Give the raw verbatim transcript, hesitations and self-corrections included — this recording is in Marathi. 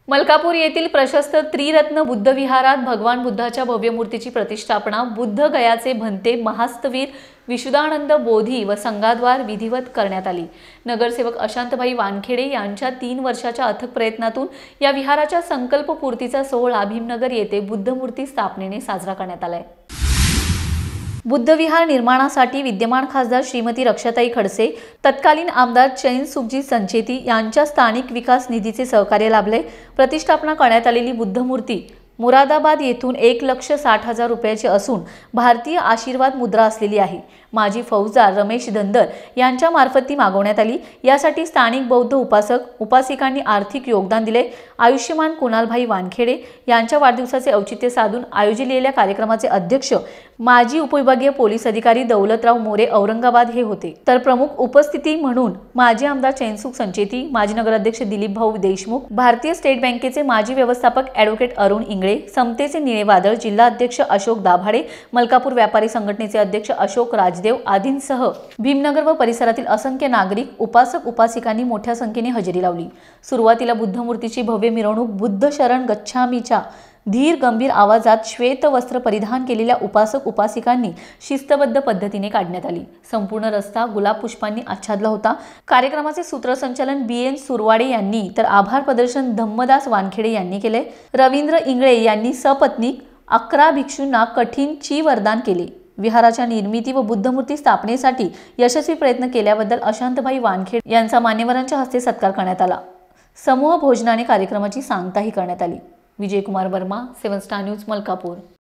मलकापूर येथील प्रशस्त त्रिरत्न बुद्ध विहारात भगवान बुद्धाच्या भव्य मूर्तीची प्रतिष्ठापना बुद्ध गयाचे भंते महास्तवीर विशुद्धानंद बोधी व संघाद्वार विधिवत करण्यात आली। नगरसेवक अशांतभाई वानखेडे यांच्या तीन वर्षाच्या अथक प्रयत्नातून या विहाराच्या संकल्पपूर्तीचा सोहळा भीमनगर येथे बुद्ध मूर्ती स्थापनेने साजरा करण्यात आलाय। बुद्ध विहार निर्माणासाठी विद्यमान खासदार श्रीमती रक्षाताई खडसे, तत्कालीन आमदार चैन सुखजी संचेती यांच्या स्थानिक विकास निधीचे सहकार्य लाभले। प्रतिष्ठापना करण्यात आलेली बुद्ध मूर्ती मुरादाबाद येथून एक लक्ष साठ हजार रुपयाची असून भारतीय आशीर्वाद मुद्रा असलेली आहे। माजी फौजदार रमेश धंदर यांच्या मार्फत ती मागवण्यात आली। यासाठी स्थानिक बौद्ध उपासक उपासिकांनी आर्थिक योगदान दिले। आयुष्यमान कुणालभाई वानखेडे यांच्या वाढदिवसाचे औचित्य साधून आयोजिलेल्या कार्यक्रमाचे अध्यक्ष माजी उपविभागीय पोलीस अधिकारी दौलतराव मोरे औरंगाबाद हे होते। तर प्रमुख उपस्थिती म्हणून माजी आमदार चैनसुख संचेती, माजी नगराध्यक्ष दिलीप भाऊ देशमुख, भारतीय स्टेट बँकेचे माजी व्यवस्थापक ॲडव्होकेट अरुण इंगळे, समतेचे निळे वादळ जिल्हा अध्यक्ष अशोक दाभाडे, मलकापूर व्यापारी संघटनेचे अध्यक्ष अशोक राजदेव आदींसह भीमनगर व परिसरातील असंख्य नागरिक, उपासक उपासिकांनी मोठ्या संख्येने हजेरी लावली। सुरुवातीला बुद्ध मूर्तीची भव्य मिरवणूक बुद्ध शरण गच्छामीच्या धीर गंभीर आवाजात श्वेत वस्त्र परिधान केलेल्या उपासक उपासिकांनी शिस्तबद्ध पद्धतीने काढण्यात आली। संपूर्ण रस्ता गुलाब पुष्पांनी आच्छादला होता। कार्यक्रमाचे सूत्रसंचालन बी एन सुरवाडे यांनी तर आभार प्रदर्शन धम्मदास वानखेडे यांनी केले। रवींद्र इंगळे यांनी सपत्नीक अकरा भिक्षूंना कठीणची वरदान केले। विहाराच्या निर्मिती व बुद्धमूर्ती स्थापनेसाठी यशस्वी प्रयत्न केल्याबद्दल अशांतभाई वानखेडे यांचा मान्यवरांच्या हस्ते सत्कार करण्यात आला। समूह भोजनाने कार्यक्रमाची सांगताही करण्यात आली। Vijay Kumar Verma, seven star news, Malkapur.